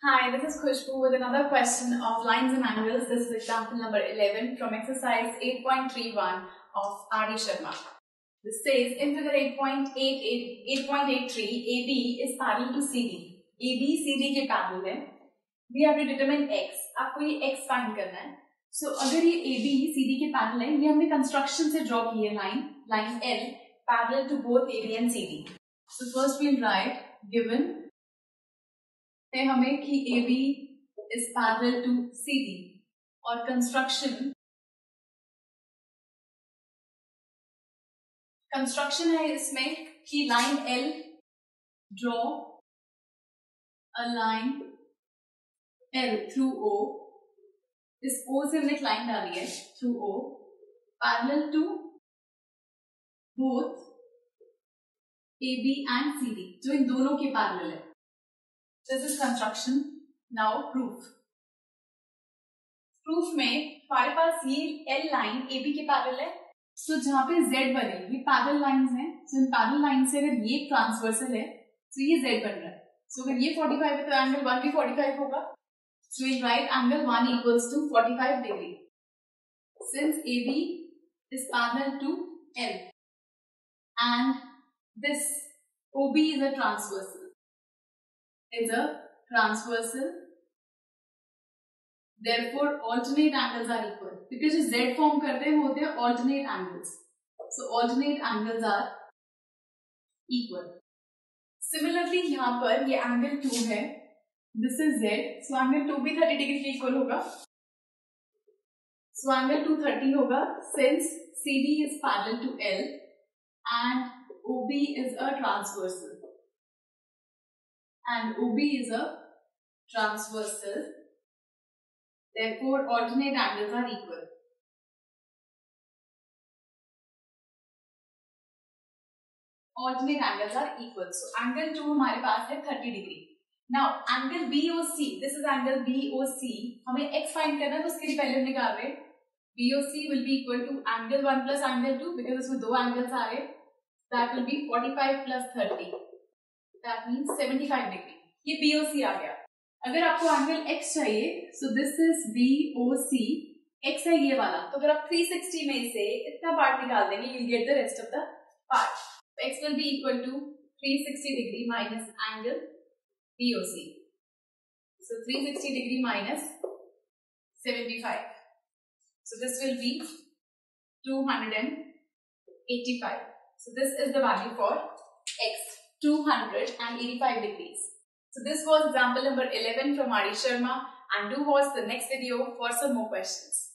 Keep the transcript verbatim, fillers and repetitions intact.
Hi, this is Khushbu with another question of lines and angles. This is example number eleven from exercise eight point three one of R D Sharma. This says in figure eight point eight three, A B is parallel to C D. A B C D के parallel है. We have to determine x. आपको ये x find करना है. So अगर ये A B C D के parallel है, ये हमने construction से draw की है line, line L parallel to both A B and C D. So first we'll write given है हमें कि A B is parallel to C D और construction construction है इसमें कि line L draw a line L through O. इस O से हमने एक line डाली है through O parallel to both A B and C D जो इन दोनों के parallel है. This is construction. Now proof. Proof में हमारे पास ये L line A B के पैरेलल है. So जहाँ पे Z बने ये पैरेलल लाइंस हैं. So इन पैरेलल लाइन से अगर ये ट्रांसवर्सल है, so ये Z बन रहा है. So अगर ये forty-five है तो एंगल one भी forty-five होगा. So we write angle one equals to forty-five degree. Since A B is parallel to L and this O B is a transversal. Is a transversal, therefore alternate angles are equal. Because जो Z form करते हैं वो होते हैं alternate angles. So alternate angles are equal. Similarly यहाँ पर ये angle two है. This is Z. So angle two भी thirty degree के equal होगा. So angle two thirty होगा since C D is parallel to L and O B is a transversal. And O B is a transversal, therefore alternate angles are equal. Alternate angles are equal. So angle two हमारे पास है thirty degree. Now angle B O C, this is angle B O C. हमें x find करना है तो उसके लिए पहले हम निकाल रहे हैं. B O C will be equal to angle one plus angle two because इसमें दो angles आ रहे. That will be forty-five plus thirty. That means seventy-five degree. ये B O C आ गया. अगर आपको एंगल X चाहिए, so this is B O C. X है ये वाला. तो अगर आप three sixty में से इतना पार्ट निकाल देंगे, you'll get the rest of the part. So X will be equal to three sixty degree minus angle B O C. So three sixty degree minus seventy-five. So this will be two hundred eighty-five. So this is the value for X. two hundred eighty-five degrees. So this was example number eleven from R D Sharma, and do watch the next video for some more questions.